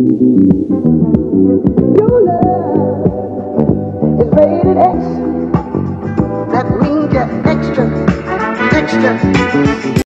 Your love is rated X. That means you're extra, extra.